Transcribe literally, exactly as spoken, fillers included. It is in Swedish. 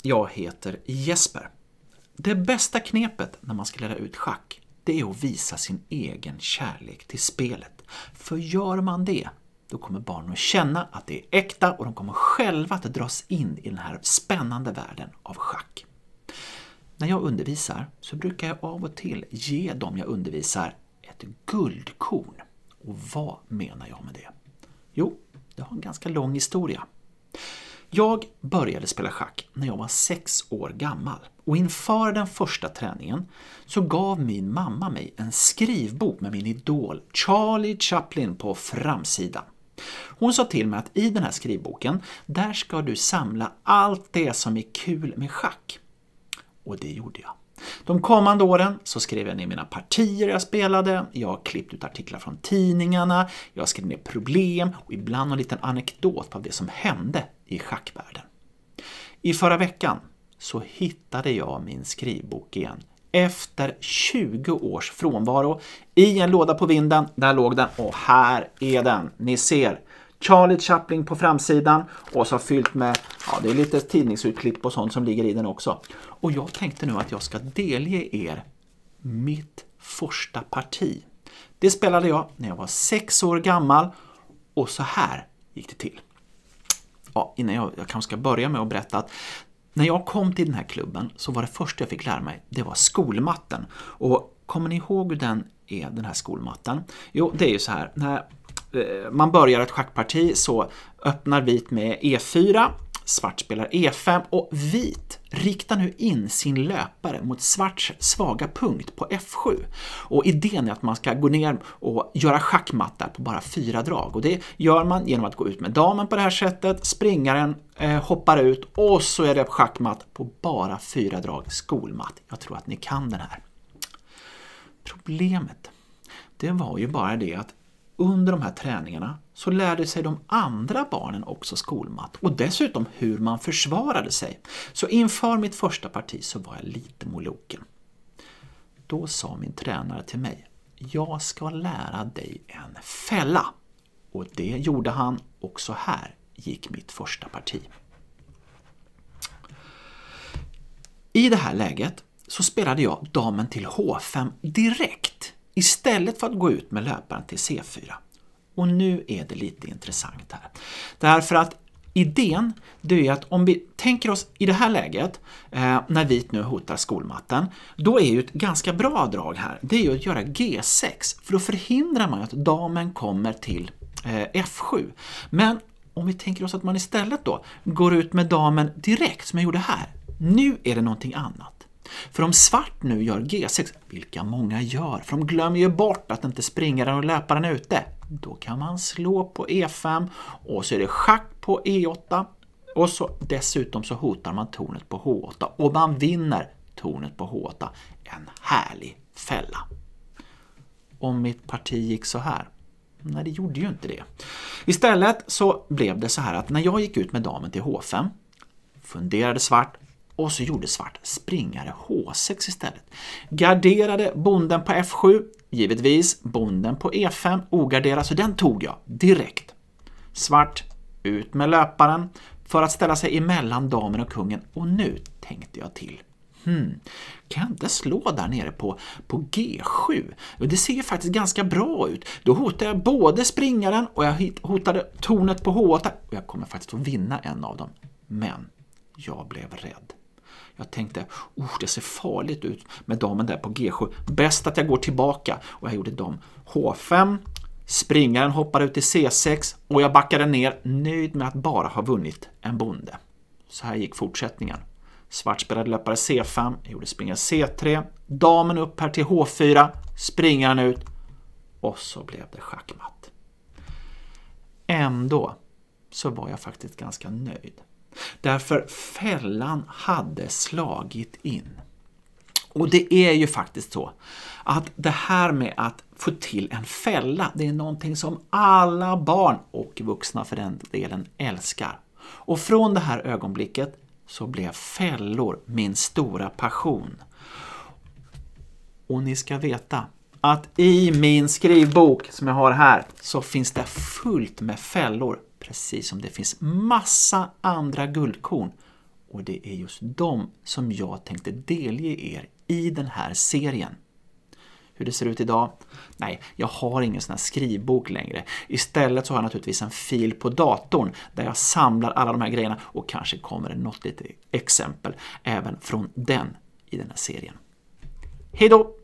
jag heter Jesper. Det bästa knepet när man ska lära ut schack, det är att visa sin egen kärlek till spelet. För gör man det, då kommer barnen att känna att det är äkta och de kommer själva att dras in i den här spännande världen av schack. När jag undervisar så brukar jag av och till ge dem jag undervisar ett guldkorn. Och vad menar jag med det? Jo, det har en ganska lång historia. Jag började spela schack när jag var sex år gammal. Och inför den första träningen så gav min mamma mig en skrivbok med min idol Charlie Chaplin på framsidan. Hon sa till mig att i den här skrivboken, där ska du samla allt det som är kul med schack. Och det gjorde jag. De kommande åren så skrev jag ner mina partier jag spelade, jag klippte ut artiklar från tidningarna, jag skrev ner problem och ibland en liten anekdot av det som hände i schackvärlden. I förra veckan så hittade jag min skrivbok igen. Efter tjugo års frånvaro i en låda på vinden, där låg den och här är den. Ni ser Charlie Chaplin på framsidan och så fyllt med, ja det är lite tidningsutklipp och sånt som ligger i den också. Och jag tänkte nu att jag ska delge er mitt första parti. Det spelade jag när jag var sex år gammal och så här gick det till. Ja, innan jag, jag kanske ska börja med att berätta att när jag kom till den här klubben så var det första jag fick lära mig, det var skolmatten. Och kommer ni ihåg hur den är, den här skolmatten? Jo, det är ju så här, när man börjar ett schackparti så öppnar vit med E fyra, svart spelar E fem och vit riktar nu in sin löpare mot svarts svaga punkt på F sju. Och idén är att man ska gå ner och göra schackmatt där på bara fyra drag. Och det gör man genom att gå ut med damen på det här sättet, springaren eh, hoppar ut och så är det schackmatt på bara fyra drag, skolmatt. Jag tror att ni kan den här. Problemet, det var ju bara det att under de här träningarna så lärde sig de andra barnen också skolmatt och dessutom hur man försvarade sig. Så inför mitt första parti så var jag lite moloken. Då sa min tränare till mig, jag ska lära dig en fälla. Och det gjorde han och så här gick mitt första parti. I det här läget så spelade jag damen till H fem direkt, istället för att gå ut med löparen till C fyra. Och nu är det lite intressant här. Därför att idén, det är att om vi tänker oss i det här läget, eh, när vit nu hotar skolmatten, då är ju ett ganska bra drag här, det är ju att göra G sex. För då förhindrar man att damen kommer till eh, F sju. Men om vi tänker oss att man istället då går ut med damen direkt, som jag gjorde här. Nu är det någonting annat. För om svart nu gör G sex, vilka många gör, för de glömmer ju bort att inte springaren och löparen är ute. Då kan man slå på E fem och så är det schack på E åtta och så dessutom så hotar man tornet på H åtta och man vinner tornet på H åtta. En härlig fälla. Om mitt parti gick så här? Nej, det gjorde ju inte det. Istället så blev det så här att när jag gick ut med damen till H fem funderade svart och så gjorde svart springare H sex istället. Garderade bonden på F sju, givetvis bonden på E fem ogarderad, så den tog jag direkt. Svart ut med löparen för att ställa sig emellan damen och kungen och nu tänkte jag till. Hmm, kan jag inte slå där nere på, på G sju? Det ser faktiskt ganska bra ut. Då hotar jag både springaren och jag hotade tornet på H åtta och jag kommer faktiskt att vinna en av dem. Men jag blev rädd. Jag tänkte, oh, det ser farligt ut med damen där på G sju. Bäst att jag går tillbaka. Och jag gjorde dam H fem. Springaren hoppar ut till C sex. Och jag backade ner, nöjd med att bara ha vunnit en bonde. Så här gick fortsättningen. Svart spelade löpare C fem. Jag gjorde springare C tre. Damen upp här till H fyra. Springaren ut. Och så blev det schackmatt. Ändå så var jag faktiskt ganska nöjd. Därför fällan hade slagit in. Och det är ju faktiskt så att det här med att få till en fälla, det är någonting som alla barn och vuxna för den delen älskar. Och från det här ögonblicket så blev fällor min stora passion. Och ni ska veta att i min skrivbok som jag har här så finns det fullt med fällor. Precis som det finns massa andra guldkorn. Och det är just dem som jag tänkte delge er i den här serien. Hur det ser ut idag? Nej, jag har ingen sån här skrivbok längre. Istället så har jag naturligtvis en fil på datorn där jag samlar alla de här grejerna och kanske kommer det något litet exempel även från den i den här serien. Hej då!